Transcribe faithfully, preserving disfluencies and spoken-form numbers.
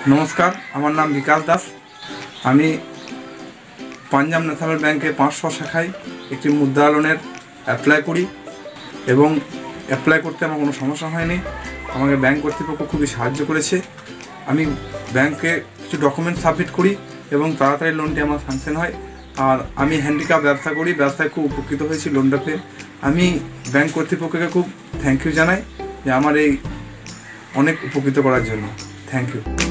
नमस्कार, आमार नाम विकास दास। आमी पंजाब न्याशनल बैंके पाँचशो शाखाय एक मुद्रा लोनेर अप्लाई करी एबं अप्लाई करते आमार कोनो समस्या हयनि। आमाके बैंक कर्तृपक्ष खूबই সাহায্য করেছে। আমি ব্যাংকে কিছু ডকুমেন্ট সাবমিট করি এবং তাড়াতাড়ি লোনটি আমার স্যাংশন হয়। আর আমি হ্যান্ডিক্যাপ ব্যবসা করি, ব্যবসায় খুব উপকৃত হয়েছি লোনটা পেয়ে। আমি ব্যাংক কর্তৃপক্ষকে খুব থ্যাংক ইউ জানাই যে আমার এই অনেক উপকৃত করার জন্য। Thank you.